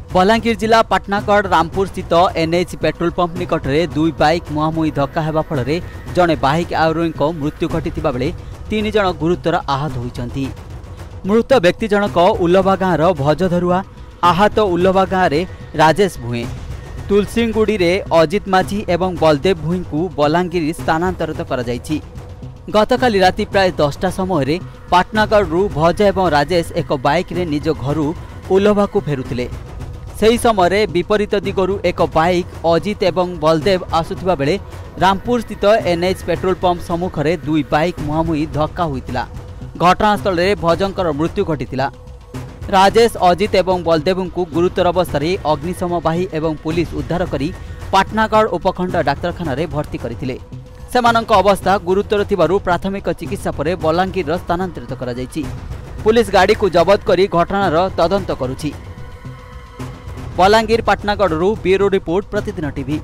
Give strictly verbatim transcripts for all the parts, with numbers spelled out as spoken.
बलांगीर जिला पाटनागढ़ रामपुर स्थित NH petrol pump निकट में दुई बाइक मुहांमुही धक्का हेबा फल जड़े बाइक आरोही मृत्यु घटी बेले तीन जन गुरुतर आहत होती। मृत व्यक्ति जनक उल्लभा गाँव भजधरुआ, आहत उल्लभा गाँव में राजेश भुए, तुलसीगुड़ी में अजित माझी एवं बलदेव भुई को बलांगीर स्थानांतरित कर गतकाली राति प्राय दसटा समय पाटनागढ़ भज एवं राजेश एक बाइक रे निज घर उल्लभा को फेरुथिले। सही समय विपरीत दिगरु एक बाइक अजित एवं बलदेव आसुथिबा बेले रामपुर स्थित एनएच पेट्रोल पंप सम्मुख में दुई बाइक मुहांमुही धक्का होइतिला। घटनास्थल में भजंकर मृत्यु घटितिला। राजेश, अजित एवं बलदेव को गुरुतर अवस्था अग्निशम बाही एवं पुलिस उद्धार करी पाटनागढ़ उपखंड डाक्तरखाना रे भर्ती करथिले। सेमानंक अवस्था गुरुतर थिबारु प्राथमिक चिकित्सा पर बलांगीर स्थानांतरित करा जायछि। पुलिस गाड़ी को जबत करी घटनार तदंत करुछि। Balangir Patnagarh bureau report Pratidin TV.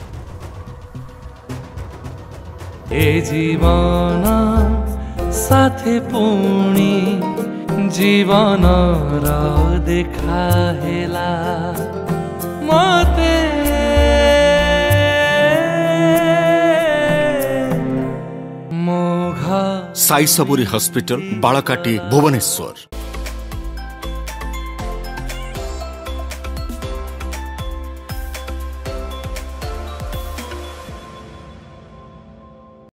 ए जीवन साथे पुणी जीवन र देखा हेला मते साई सबुरी हॉस्पिटल बालकाटी भुवनेश्वर।